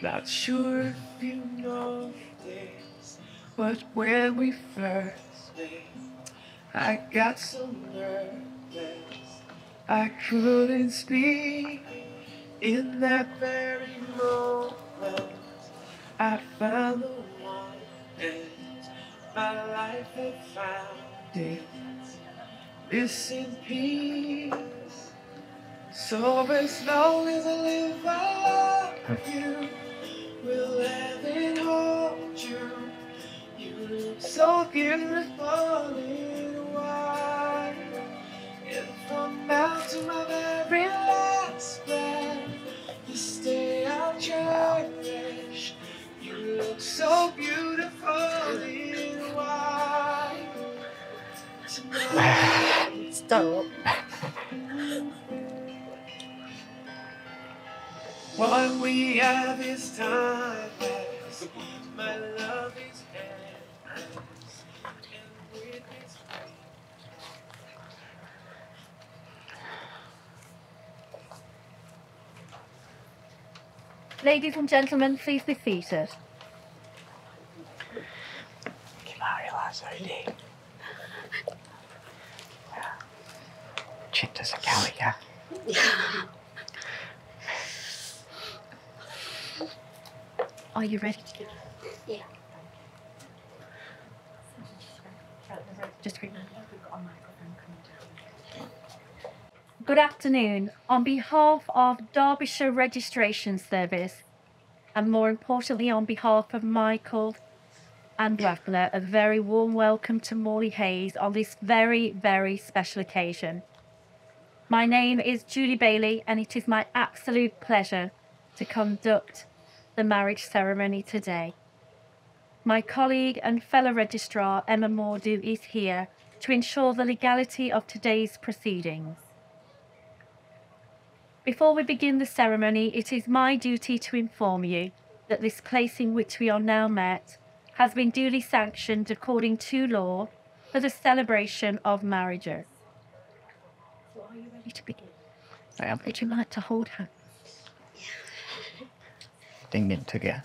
Not sure if you know this, but when we first met, I got so nervous I couldn't speak. In that very moment, I found the one, and my life had found its missing piece. So as long as I live, I love you. Will heaven hold you? You look so beautiful in white. And from now to my very last breath, this day I'll cherish. You look so beautiful in white. Tonight. Stop. What we have is timeless. My love is endless. And with its Ladies and gentlemen, please be seated. Are you ready to go? Yeah. Just Good afternoon. On behalf of Derbyshire Registration Service, and more importantly on behalf of Michael and Ratner, a very warm welcome to Morley Hayes on this very, very special occasion. My name is Julie Bailey, and it is my absolute pleasure to conduct the marriage ceremony today. My colleague and fellow registrar, Emma Mordew, is here to ensure the legality of today's proceedings. Before we begin the ceremony, it is my duty to inform you that this place in which we are now met has been duly sanctioned according to law for the celebration of marriages. So are you ready to begin? I am. Would you like to hold hands? Ding in together.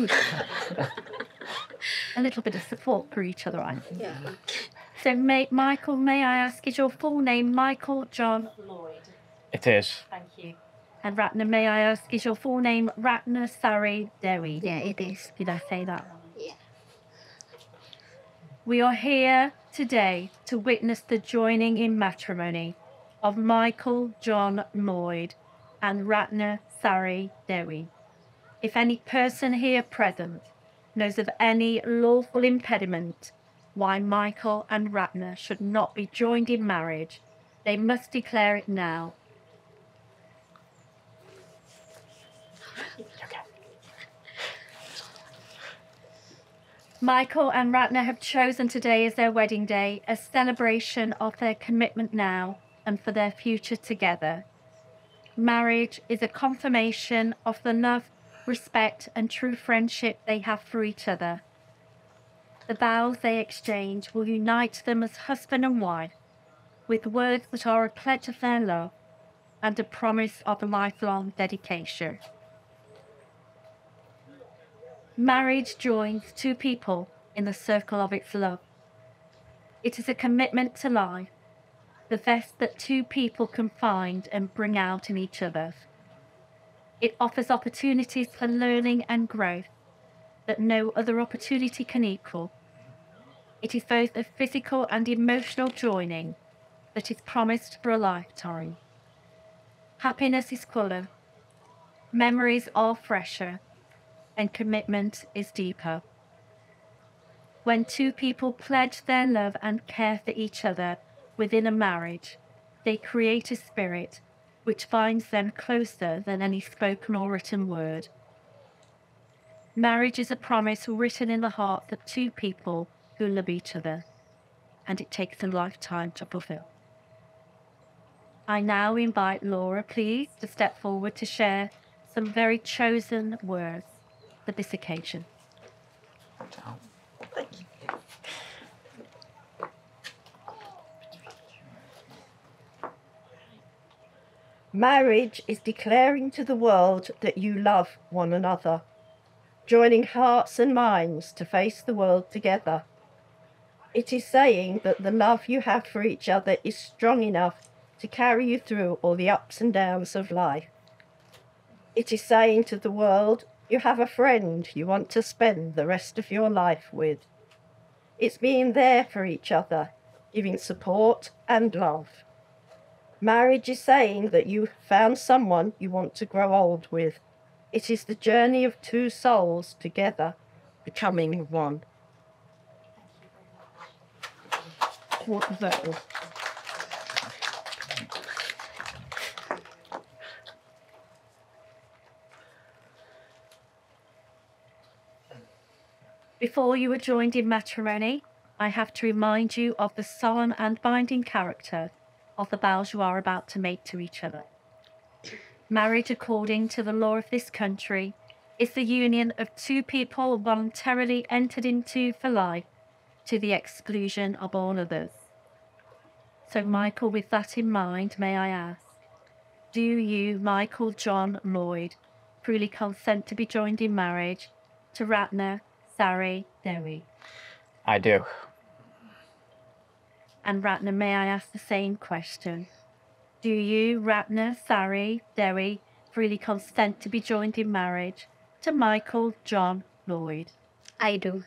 A little bit of support for each other, I think. Yeah. So, Michael, may I ask, is your full name Michael John Lloyd? It is. Thank you. And Ratner, may I ask, is your full name Ratner Sari Dewi? Yeah, it is. Did I say that? Yeah. We are here today to witness the joining in matrimony of Michael John Lloyd and Ratner Sari Dewi. If any person here present knows of any lawful impediment why Michael and Ratner should not be joined in marriage, they must declare it now. Okay. Michael and Ratner have chosen today as their wedding day, a celebration of their commitment now and for their future together. Marriage is a confirmation of the love, respect and true friendship they have for each other. The vows they exchange will unite them as husband and wife with words that are a pledge of their love and a promise of a lifelong dedication. Marriage joins two people in the circle of its love. It is a commitment to life, the best that two people can find and bring out in each other. It offers opportunities for learning and growth that no other opportunity can equal. It is both a physical and emotional joining that is promised for a lifetime. Happiness is fuller, memories are fresher, and commitment is deeper. When two people pledge their love and care for each other within a marriage, they create a spirit which binds them closer than any spoken or written word. Marriage is a promise written in the hearts of two people who love each other, and it takes a lifetime to fulfill. I now invite Laura, please, to step forward to share some very chosen words for this occasion. Thank you. Marriage is declaring to the world that you love one another. joining hearts and minds to face the world together. It is saying that the love you have for each other is strong enough to carry you through all the ups and downs of life. It is saying to the world, you have a friend you want to spend the rest of your life with. It's being there for each other, giving support and love. Marriage is saying that you found someone you want to grow old with. It is the journey of two souls together, becoming one. What was that? Before you are joined in matrimony, I have to remind you of the solemn and binding character of the vows you are about to make to each other. Marriage, according to the law of this country, is the union of two people voluntarily entered into for life to the exclusion of all others. So, Michael, with that in mind, may I ask, do you, Michael John Lloyd, freely consent to be joined in marriage to Ratna Sari Dewi? I do. And Ratna, may I ask the same question? Do you, Ratna Sari Dewi, freely consent to be joined in marriage to Michael John Lloyd? I do.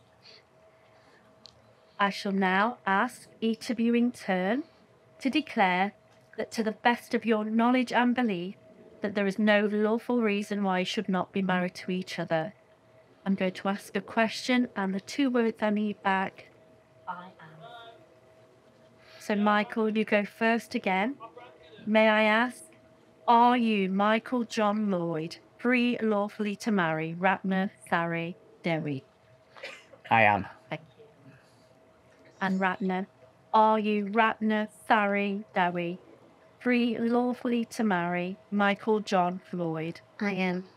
I shall now ask each of you in turn to declare that to the best of your knowledge and belief that there is no lawful reason why you should not be married to each other. I'm going to ask a question, and the two words I need back, I am. So Michael, you go first again. May I ask, are you, Michael John Lloyd, free lawfully to marry Ratna Sari Dewi? I am. Thank you. And Ratna, are you, Ratna Sari Dewi, free lawfully to marry Michael John Lloyd? I am.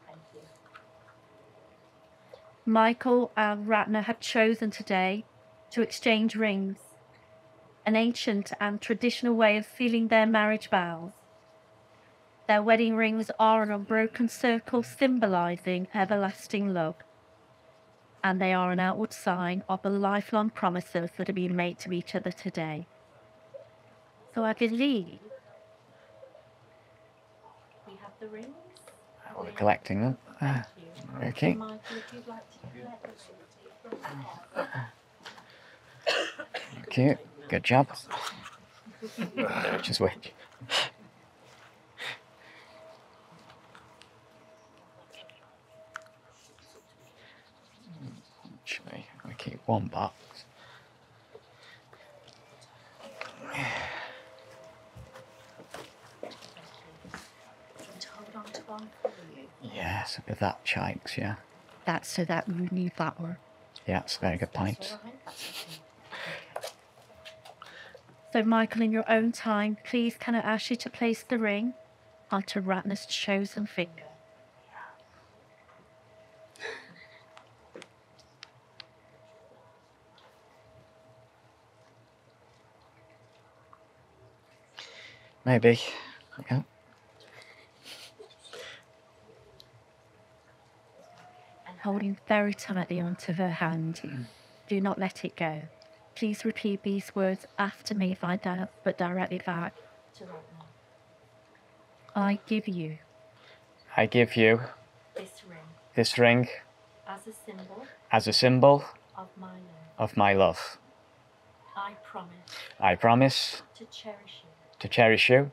Michael and Ratna have chosen today to exchange rings, an ancient and traditional way of sealing their marriage vows. Their wedding rings are an unbroken circle symbolising everlasting love, and they are an outward sign of the lifelong promises that are being made to each other today. So I believe we have the rings. We're collecting them. Okay. Michael, if you'd like to collect the rings. Thank you. Good job. Which is which? Actually, I keep one box. Hold on to one for you. Yes, with that chikes, yeah. That's so that you need that one. Yeah, it's a very good point. So, Michael, in your own time, please can I ask you to place the ring onto Ratna's chosen finger? Maybe. Yeah. And holding very tightly onto her hand, do not let it go. Please repeat these words after me if I doubt, but directly back to Ratna. I give you I give you this ring this ring as a symbol of my love. of my love. I I promise to cherish you, to cherish you,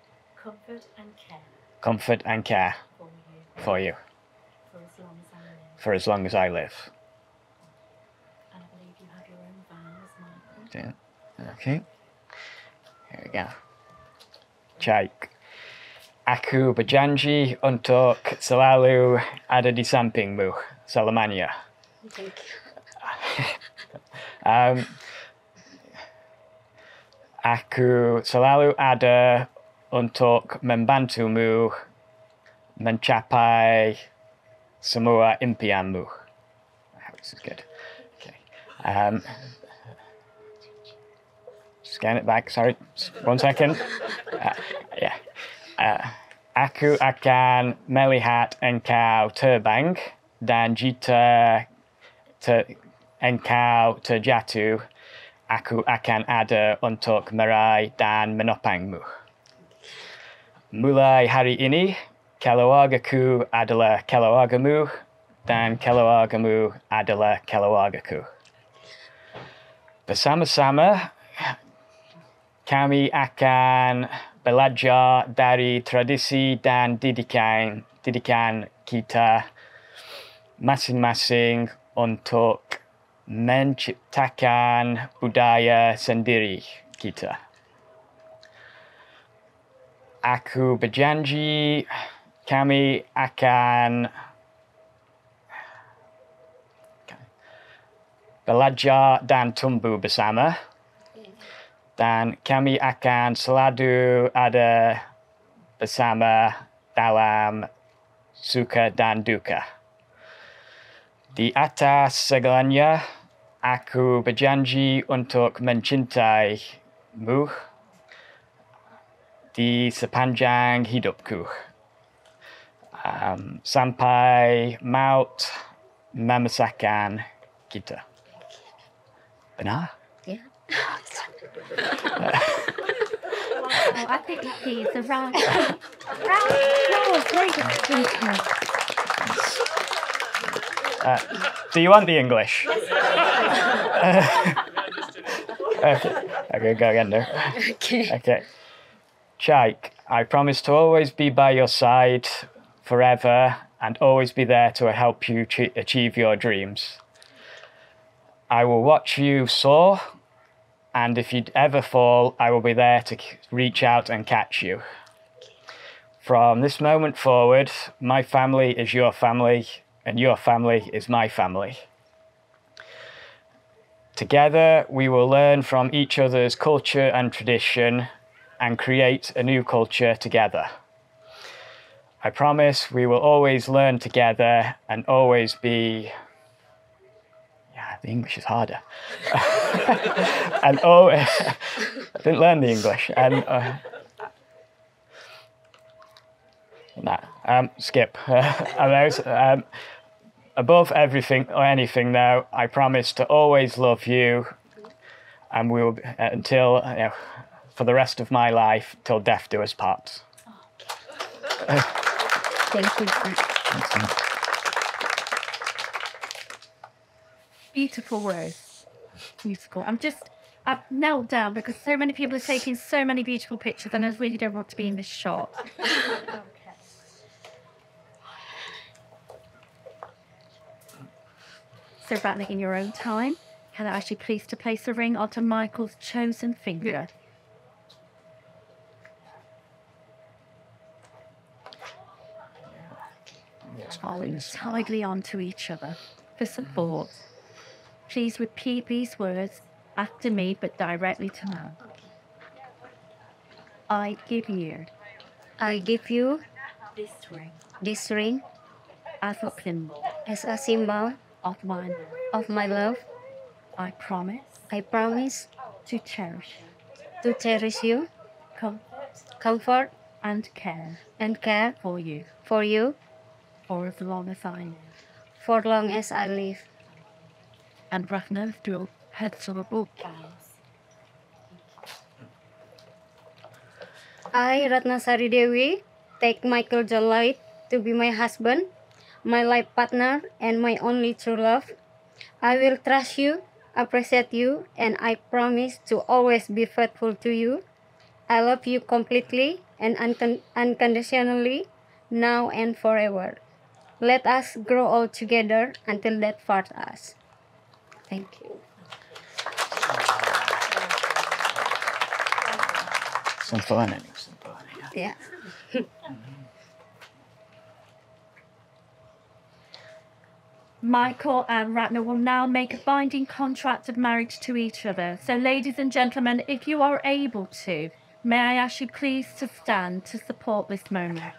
comfort and care for you, for as long as I live. for as long as I live. And I believe you have your own vows, Michael. Yeah. Okay. Here we go. Chaik. Aku berjanji untuk selalu ada di sampingmu selamanya. Aku selalu ada untuk membantumu mencapai semua impianmu. I hope this is good. Okay. Scan it back. Sorry, 1 second. Yeah. Aku akan melihat engkau terbang dan Jita engkau terjatuh, aku akan ada untuk meraih dan menopangmu. Mulai hari ini, keluargaku adalah keluargamu, dan keluargamu adalah keluargaku. Bersama-sama, kami akan belajar dari tradisi dan didikan kita masing-masing untuk menciptakan budaya sendiri kita. Aku berjanji kami akan belajar dan tumbuh bersama, dan kami akan selalu ada bersama dalam suka dan duka. Di atas segalanya, aku berjanji untuk mencintaimu di sepanjang hidupku. Sampai maut memisahkan kita. Benar? Yeah. Oh, I think he's the right. Do you want the English? Okay, go again there. Okay. Chaik, I promise to always be by your side forever and always be there to help you achieve your dreams. I will watch you soar, and if you ever fall, I will be there to reach out and catch you. From this moment forward, my family is your family, and your family is my family. Together, we will learn from each other's culture and tradition and create a new culture together. I promise we will always learn together and always be... Yeah, the English is harder. And always... I didn't learn the English. And skip. Above everything or anything, though, I promise to always love you, and we will until for the rest of my life, till death do us part. Thank you. Beautiful words. Beautiful. I've knelt down because so many people are taking so many beautiful pictures, and I really don't want to be in this shot. So, Ratna, in your own time, can I ask you please to place the ring onto Michael's chosen finger? Hold tightly onto each other for support. Please repeat these words after me, but directly to me. I give you this ring as a symbol of my love. I promise to cherish you, comfort and care for you for as long as I live. And Ratna threw heads of a book. I, Ratna Sari Dewi, take Michael John Lloyd to be my husband, my life partner, and my only true love. I will trust you, appreciate you, and I promise to always be faithful to you. I love you completely and unconditionally, now and forever. Let us grow old together until death parts us. Thank you. Yeah. Michael and Ratna will now make a binding contract of marriage to each other. So, ladies and gentlemen, if you are able to, may I ask you please to stand to support this moment.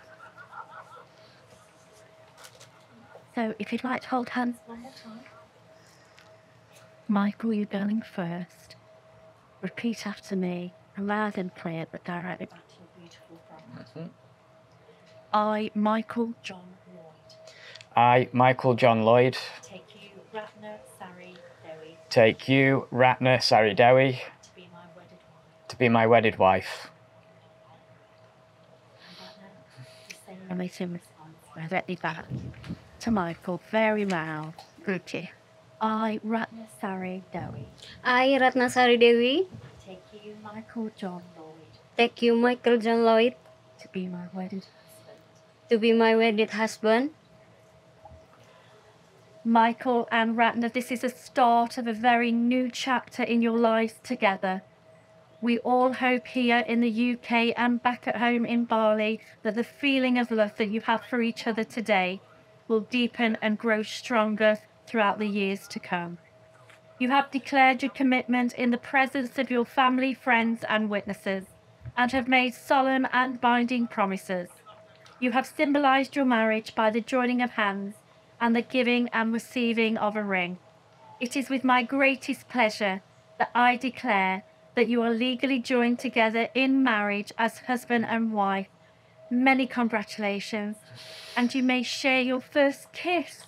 So, if you'd like to hold hands one more time. Michael, you're going first. Repeat after me, loud and clear, but directly back to your beautiful family. I, Michael John Lloyd. I, Michael John Lloyd, take you, Ratna Sari Dewi, take you, Ratna Sari Dewi, to be my wedded wife. to be my wedded wife. And they in response directly back to Michael, very loud. Ruchi. I, Ratna Sari Dewi, I, Ratnasari Dewi, take you, Michael John Lloyd, take you, Michael John Lloyd, to be my wedded husband. to be my wedded husband. Michael and Ratna, this is the start of a very new chapter in your lives together. We all hope here in the UK and back at home in Bali that the feeling of love that you have for each other today will deepen and grow stronger throughout the years to come. You have declared your commitment in the presence of your family, friends and witnesses, and have made solemn and binding promises. You have symbolised your marriage by the joining of hands and the giving and receiving of a ring. It is with my greatest pleasure that I declare that you are legally joined together in marriage as husband and wife. Many congratulations, and you may share your first kiss.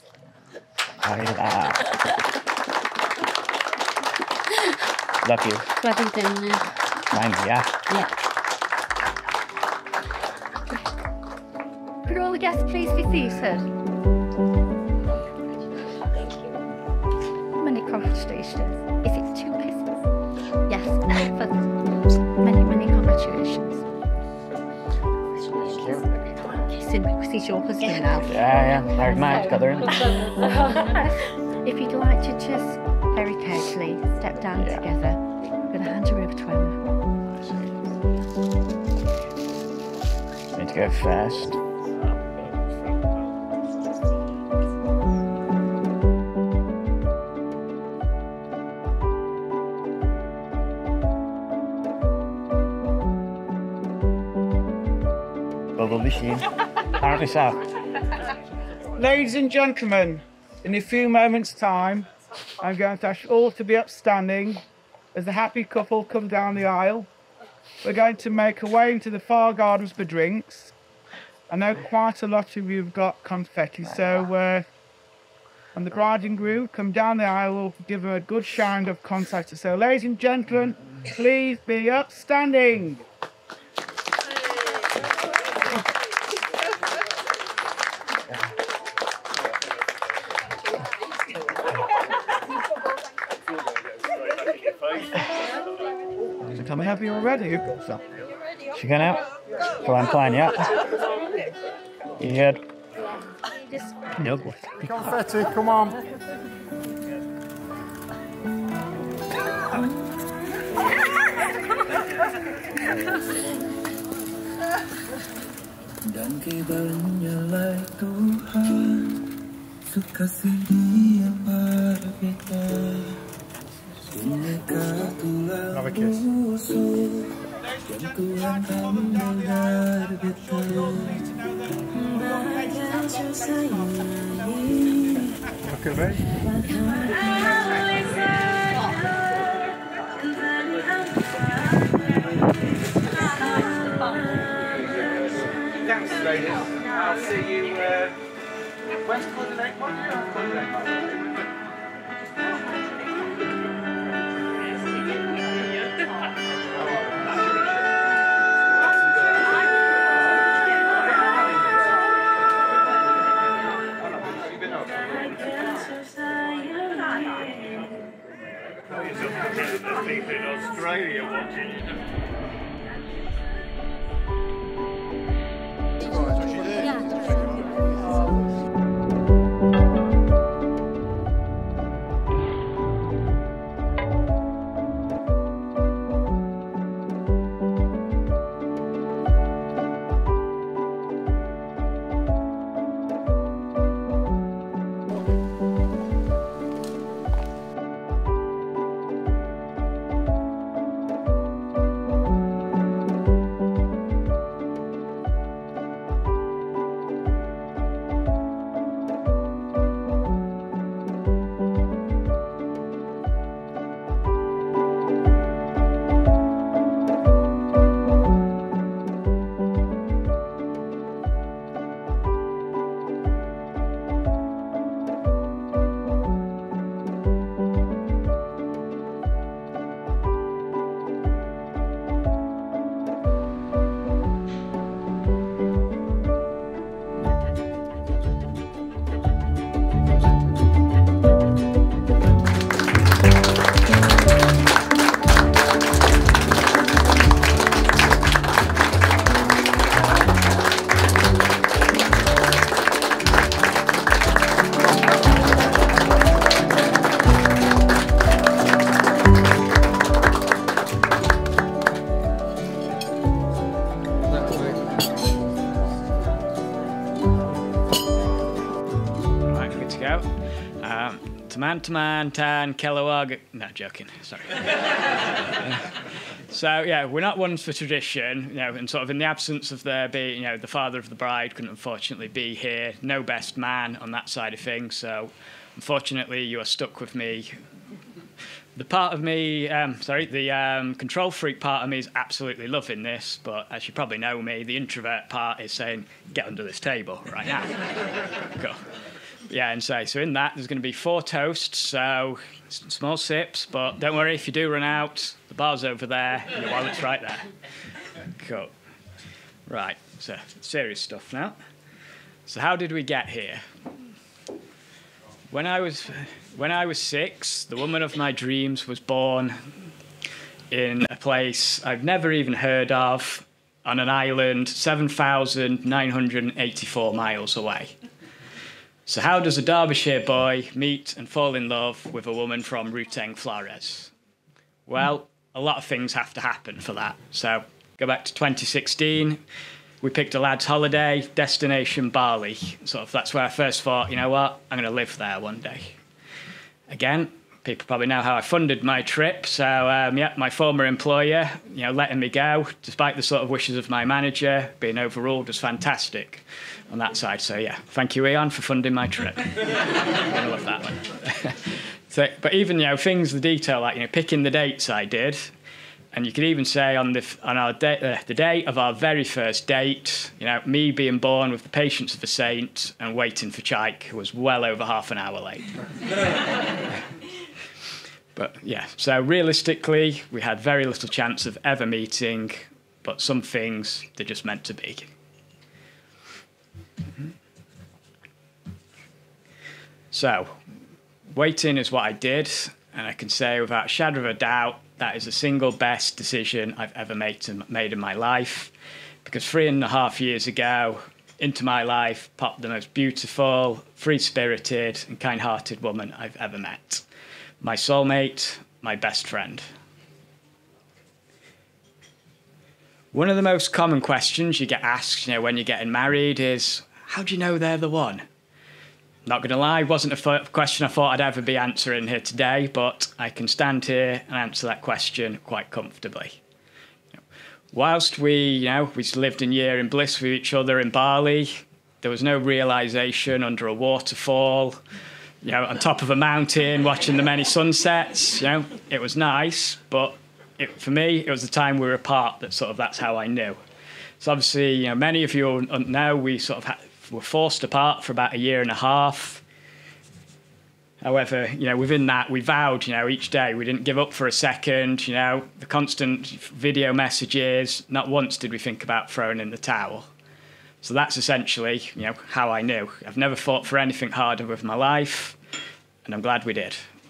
Love you. Mine, yeah. Could all the guests please be seated? Many congratulations. Is it 2 kisses? Yes, but many congratulations. Kissing because he's your husband now. Yeah. Married man, got her in. If you'd like to just very carefully step down together, I'm going to hand you over to Emma. Need to go first. Bubble machine. Apparently so. Ladies and gentlemen, in a few moments' time, I'm going to ask you all to be upstanding as the happy couple come down the aisle. We're going to make our way into the far gardens for drinks. I know quite a lot of you have got confetti, so when the bride and groom come down the aisle, we'll give them a good shine of confetti. So, ladies and gentlemen, please be upstanding. Have you already? You've got some. She going out? So I'm playing, yeah. You good? No. Confetti, come on. Dan kibarnya Tuhan, sukasih Dia berbeda. Bineka tulang rusuk, yang Tuhan kamu berbeda. Bahagia sayangi. Okay, mate. Thanks, ladies. I'll see you. When's coordinate? I'll coordinate. People in Australia watching you. go. Taman, Tan, Kellawag. No, joking. Sorry. So yeah, we're not ones for tradition, you know, and sort of in the absence of there being, you know, the father of the bride couldn't unfortunately be here. No best man on that side of things. So unfortunately, you are stuck with me. The part of me, the control freak part of me is absolutely loving this, but as you probably know me, the introvert part is saying, get under this table right now. Cool. Yeah, and so in that, there's going to be 4 toasts, so small sips, but don't worry, if you do run out, the bar's over there, your wallet's right there. Cool. Right, so serious stuff now. So how did we get here? When I was 6, the woman of my dreams was born in a place I've never even heard of, on an island 7,984 miles away. So how does a Derbyshire boy meet and fall in love with a woman from Ruteng, Flores? Well, a lot of things have to happen for that. So go back to 2016. We picked a lad's holiday, destination Bali. Sort of that's where I first thought, you know what, I'm going to live there one day. Again, people probably know how I funded my trip. So yeah, my former employer, you know, letting me go, despite the sort of wishes of my manager, being overruled was fantastic on that side. So yeah, thank you, Eon, for funding my trip. I love that one. So, but even, you know, things, the detail, like, you know, picking the dates I did. And you could even say on our day, the day of our very first date, you know, me being born with the patience of a saint and waiting for Chaik, who was well over half an hour late. But yeah, so realistically, we had very little chance of ever meeting, but some things they're just meant to be. So, waiting is what I did, and I can say without a shadow of a doubt, that is the single best decision I've ever made in my life, because 3.5 years ago, into my life popped the most beautiful, free-spirited and kind-hearted woman I've ever met. My soulmate, my best friend. One of the most common questions you get asked, you know, when you're getting married is, how do you know they're the one? Not going to lie, wasn't a question I thought I'd ever be answering here today, but I can stand here and answer that question quite comfortably. Whilst we lived in year in bliss with each other in Bali, there was no realisation under a waterfall, you know, on top of a mountain, watching the many sunsets. You know, it was nice, but for me, it was the time we were apart that's how I knew. So obviously, you know, many of you know we sort of were forced apart for about 1.5 years. However, you know, within that, we vowed, you know, each day we didn't give up for a second. You know, the constant video messages. Not once did we think about throwing in the towel. So that's essentially, you know, how I knew. I've never fought for anything harder with my life, and I'm glad we did.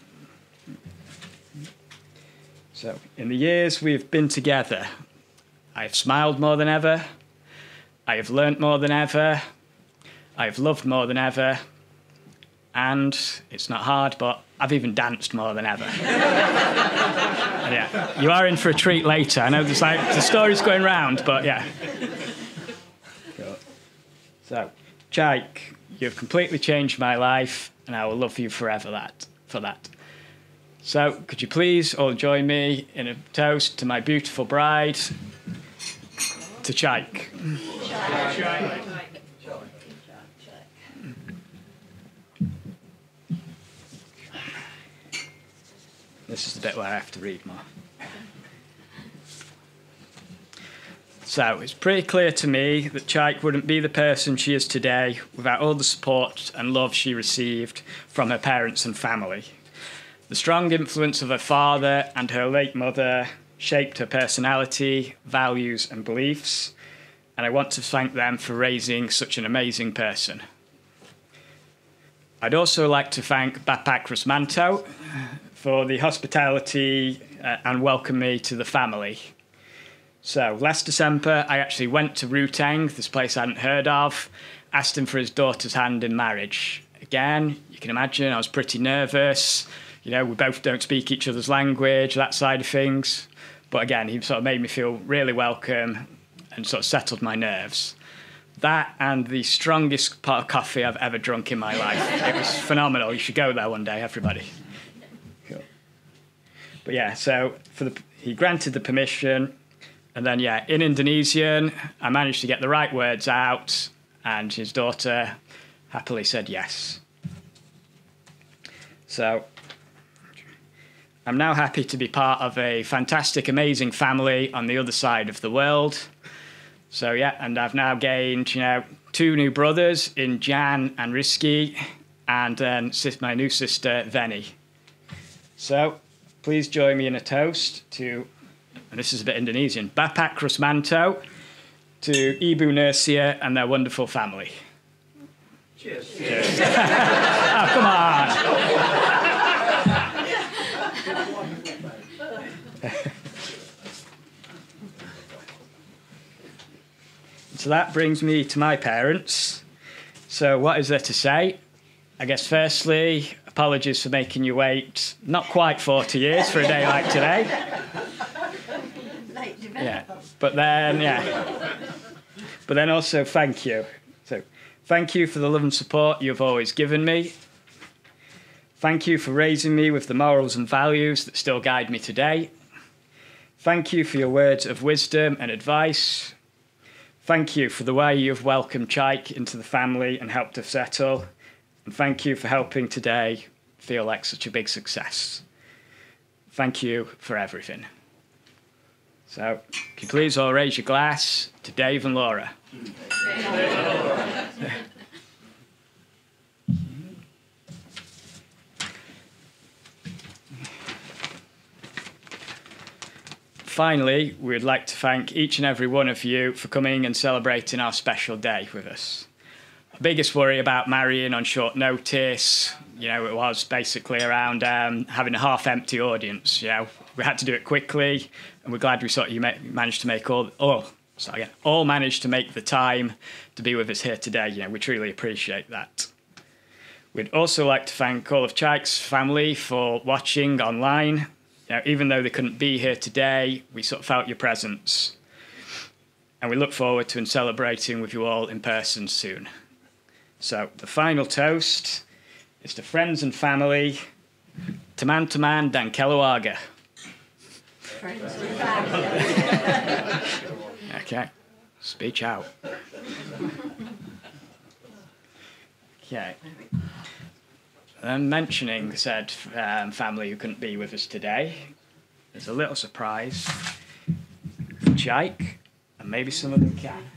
So, in the years we've been together, I have smiled more than ever. I have learnt more than ever. I have loved more than ever. And it's not hard, but I've even danced more than ever. Yeah, you are in for a treat later. I know there's like the story's going round, but yeah. Cool. So, Chaik, you've completely changed my life, and I will love you forever for that. So, could you please all join me in a toast to my beautiful bride, to Chaik. Chaik. This is the bit where I have to read more. So, it's pretty clear to me that Chaik wouldn't be the person she is today without all the support and love she received from her parents and family. The strong influence of her father and her late mother shaped her personality, values and beliefs, and I want to thank them for raising such an amazing person. I'd also like to thank Bapak Rusmanto for the hospitality and welcome me to the family. So, last December, I actually went to Ruteng, this place I hadn't heard of, asked him for his daughter's hand in marriage. Again, you can imagine I was pretty nervous. You know, we both don't speak each other's language, that side of things. But again, he sort of made me feel really welcome and sort of settled my nerves. That and the strongest pot of coffee I've ever drunk in my life. It was phenomenal. You should go there one day, everybody. Cool. But yeah, so he granted the permission, and then yeah, in Indonesian, I managed to get the right words out, and his daughter happily said yes. So I'm now happy to be part of a fantastic, amazing family on the other side of the world. So yeah, and I've now gained, 2 new brothers in Jan and Rizky, and then my new sister, Veni. So please join me in a toast to, and this is a bit Indonesian, Bapak Rusmanto, to Ibu Nursia and their wonderful family. Cheers. Cheers. Oh, come on. So that brings me to my parents. So what is there to say? I guess firstly, apologies for making you wait not quite 40 years for a day like today. Yeah, but then also thank you. So thank you for the love and support you've always given me. Thank you for raising me with the morals and values that still guide me today. Thank you for your words of wisdom and advice. Thank you for the way you've welcomed Chaik into the family and helped us settle. And thank you for helping today feel like such a big success. Thank you for everything. So, can you please all raise your glass to Dave and Laura? Finally, we would like to thank each and every one of you for coming and celebrating our special day with us. Our biggest worry about marrying on short notice, it was basically around having a half-empty audience. We had to do it quickly, and we're glad you managed to make all managed to make the time to be with us here today. We truly appreciate that. We'd also like to thank all of Chaik's family for watching online. Even though they couldn't be here today, we sort of felt your presence. And we look forward to celebrating with you all in person soon. So the final toast is to friends and family, teman-teman dan keluarga. Friends and family. Okay, speech out. Okay. And mentioning said family who couldn't be with us today, there's a little surprise for Chaik, and maybe some of them can.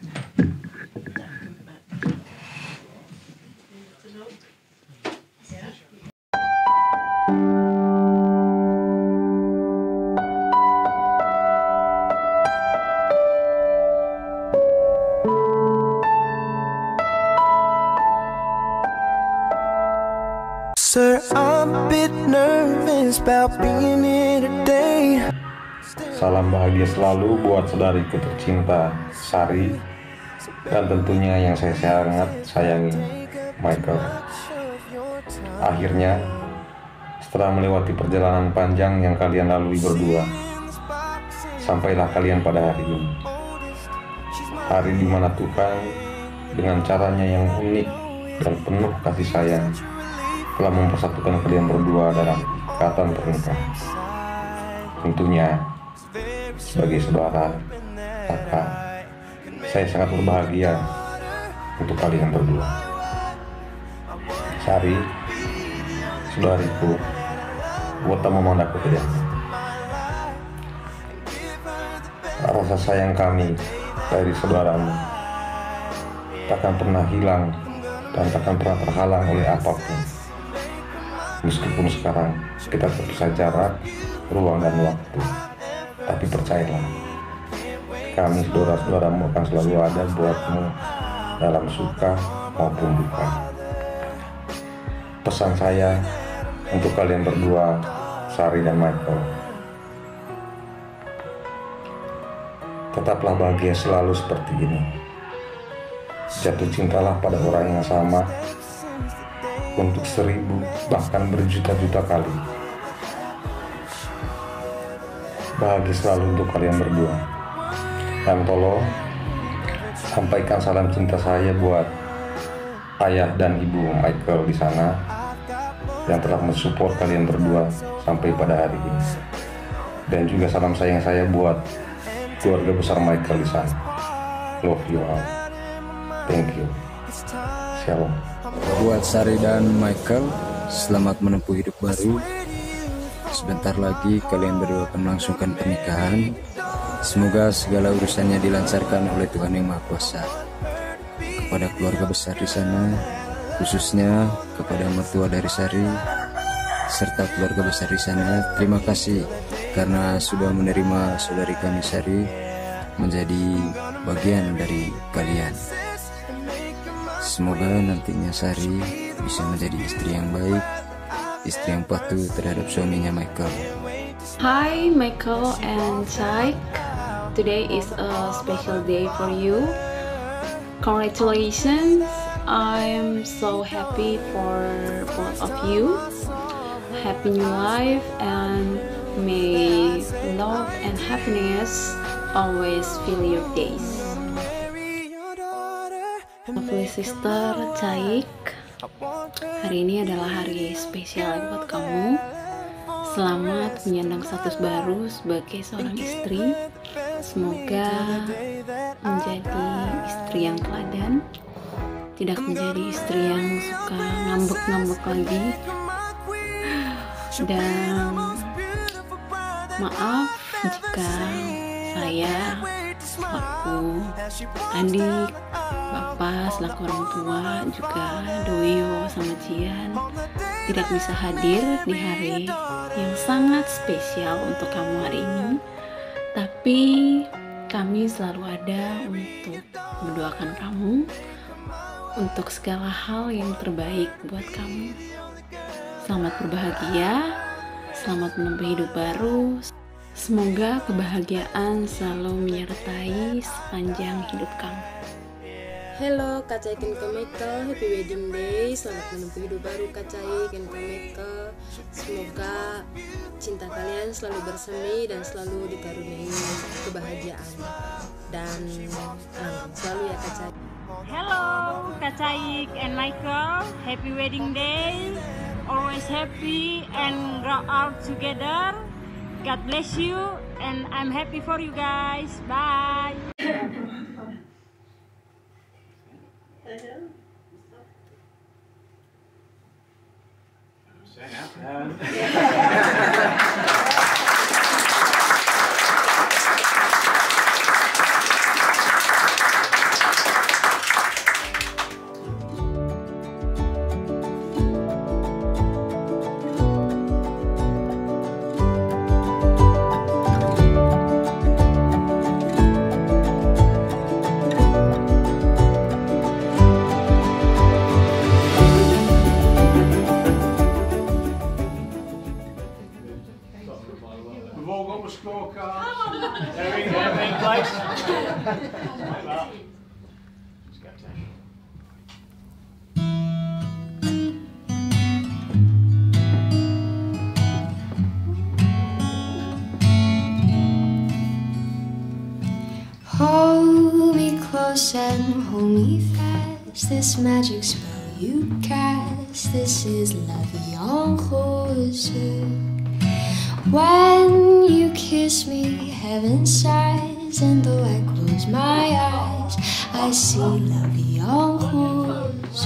Sir, I'm a bit nervous about being here today. Salam bahagia selalu buat saudariku tercinta, Sari, dan tentunya yang saya sangat sayangi, Michael. Akhirnya, setelah melewati perjalanan panjang yang kalian lalui berdua, sampailah kalian pada hari ini. Hari di mana Tuhan, dengan caranya yang unik dan penuh kasih sayang, telah mempersatukan kalian berdua dalam ikatan pernikahan. Tentunya, sebagai saudara, kakak, saya sangat berbahagia untuk kalian berdua. Sari, saudariku, buat memandaku ke dalam. Rasa sayang kami dari saudaramu takkan pernah hilang dan takkan pernah terhalang oleh apapun. Meskipun sekarang kita terpisah jarak, ruang dan waktu, tapi percayalah, kami saudara-saudaramu akan selalu ada buatmu dalam suka maupun duka. Pesan saya untuk kalian berdua, Sari dan Michael, tetaplah bahagia selalu seperti ini. Jatuh cintalah pada orang yang sama untuk 1000 bahkan berjuta-juta kali. Bahagia selalu untuk kalian berdua. Dan tolong Sampaikan salam cinta saya buat ayah dan ibu Michael di sana yang telah mensupport kalian berdua sampai pada hari ini. Dan juga salam sayang saya buat keluarga besar Michael di sana. Love you all. Thank you. Shalom. Buat Sari dan Michael, selamat menempuh hidup baru. Sebentar lagi kalian berdua akan melangsungkan pernikahan. Semoga segala urusannya dilancarkan oleh Tuhan Yang Maha Kuasa. Kepada keluarga besar di sana, khususnya kepada mertua dari Sari serta keluarga besar di sana, terima kasih karena sudah menerima saudari kami Sari menjadi bagian dari kalian. Semoga nantinya Sari bisa menjadi istri yang baik, istri yang patuh terhadap suaminya Michael. Hi Michael and Chaik, today is a special day for you. Congratulations, I'm so happy for both of you. Happy new life and may love and happiness always fill your days. Lovely sister Chaik, hari ini adalah hari spesial buat kamu. Selamat menyandang status baru sebagai seorang istri. Semoga menjadi istri yang teladan, tidak menjadi istri yang suka ngambek-ngambek lagi. Dan maaf jika saya selaku adik, bapak, selaku orang tua, juga Doyo sama Jian tidak bisa hadir di hari yang sangat spesial untuk kamu hari ini. Tapi kami selalu ada untuk mendoakan kamu untuk segala hal yang terbaik buat kamu. Selamat berbahagia, selamat menempuh hidup baru. Semoga kebahagiaan selalu menyertai sepanjang hidup kamu. Hello Kak Chaik and Kak Michael, happy wedding day. Selamat menempuh hidup baru Kak Chaik and Kak Michael. Semoga cinta kalian selalu bersemi dan selalu dikaruniai kebahagiaan. Dan selalu ya Kak Chaik. Hello Kak Chaik and Michael, happy wedding day. Always happy and grow up together. God bless you and I'm happy for you guys. Bye. We've all got the scorecards. Everything in place. Like that. Let's go, Tash. Hold me close and hold me fast. This magic spell you cast. This is La Vie en Rose. When you kiss me, heaven sighs, and though I close my eyes, I see La Vie en Rose.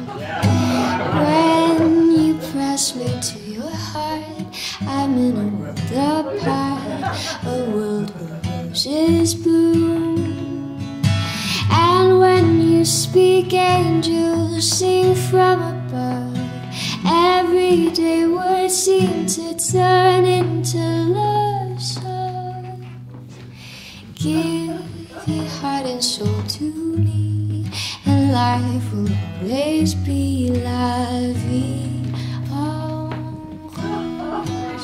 When you press me to your heart, I'm in a world apart, a world where roses bloom. And when you speak, angels sing from above. Everyday words seem to turn into love songs. Give your heart and soul to me, and life will always be la vie en rose.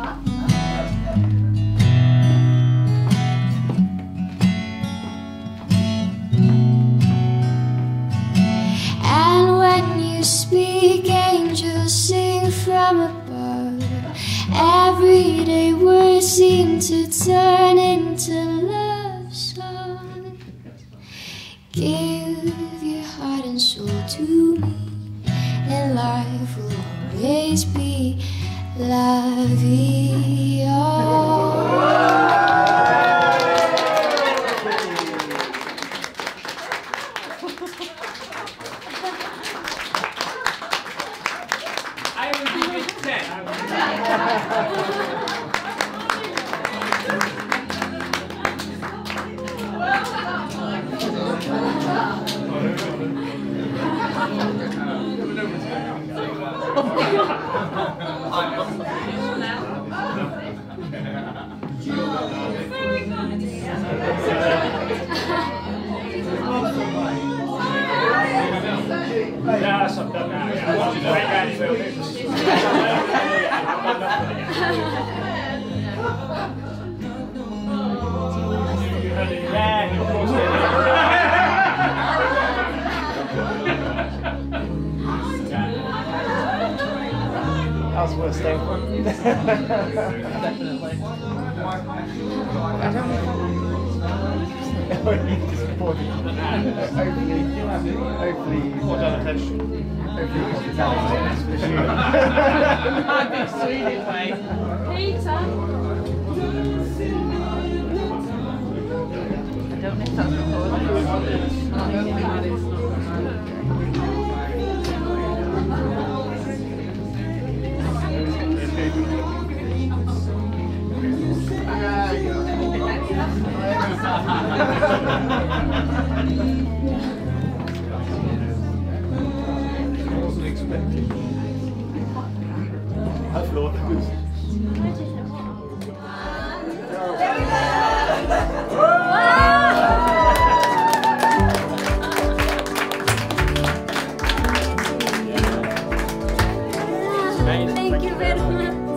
And when you speak, angels sing from above. Everyday words seem to turn into love songs. life will always be la vie. I will give it 10. Yes, I've done that. That was worth staying for. Definitely. I don't know. Disappointed. Hopefully, I'd be sweet anyway. Pizza. I don't know if that's I wasn't expecting. I thought it was. Thank you very much.